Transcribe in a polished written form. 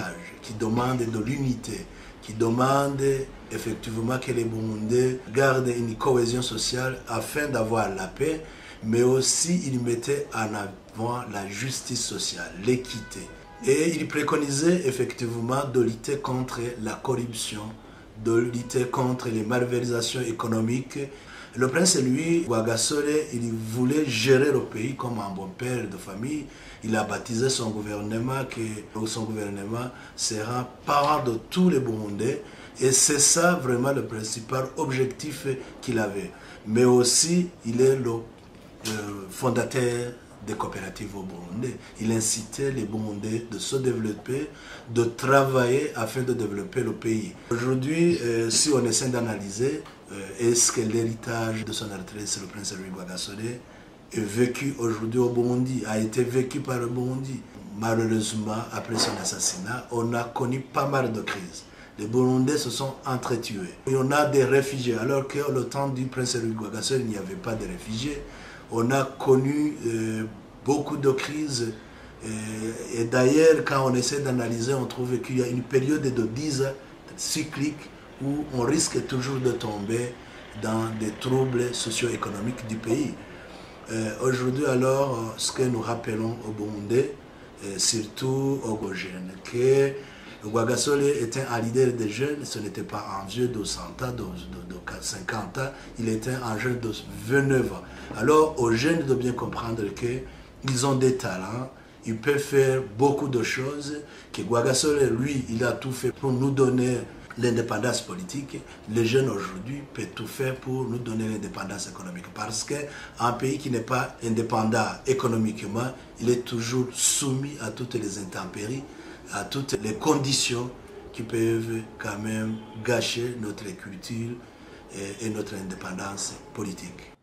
l'héritage, qui demande de l'unité, qui demande effectivement que les Burundais gardent une cohésion sociale afin d'avoir la paix, mais aussi il mettait en avant la justice sociale, l'équité. Et il préconisait effectivement de lutter contre la corruption, de lutter contre les malversations économiques. Le prince, lui, Rwagasore, il voulait gérer le pays comme un bon père de famille. Il a baptisé son gouvernement, que son gouvernement sera parent de tous les Burundais. Et c'est ça vraiment le principal objectif qu'il avait. Mais aussi, il est le fondateur des coopératives au Burundi. Il incitait les Burundais de se développer, de travailler afin de développer le pays. Aujourd'hui, si on essaie d'analyser, est-ce que l'héritage de son retraite, le prince Louis Rwagasore, est vécu aujourd'hui au Burundi, a été vécu par le Burundi? Malheureusement, après son assassinat, on a connu pas mal de crises. Les Burundais se sont entretués. Et on a des réfugiés, alors qu'au temps du prince Louis Rwagasore, il n'y avait pas de réfugiés. On a connu beaucoup de crises. Et d'ailleurs, quand on essaie d'analyser, on trouve qu'il y a une période de 10 ans cyclique où on risque toujours de tomber dans des troubles socio-économiques du pays. Aujourd'hui, alors, ce que nous rappelons aux Burundais, surtout aux jeunes, que Rwagasore était un leader des jeunes, ce n'était pas un vieux de 100 ans, de 50 ans, il était un jeune de 29 ans. Alors, aux jeunes de bien comprendre qu'ils ont des talents, ils peuvent faire beaucoup de choses, que Rwagasore, lui, il a tout fait pour nous donner l'indépendance politique. Les jeunes aujourd'hui peuvent tout faire pour nous donner l'indépendance économique. Parce qu'un pays qui n'est pas indépendant économiquement, il est toujours soumis à toutes les intempéries, à toutes les conditions qui peuvent quand même gâcher notre culture et notre indépendance politique.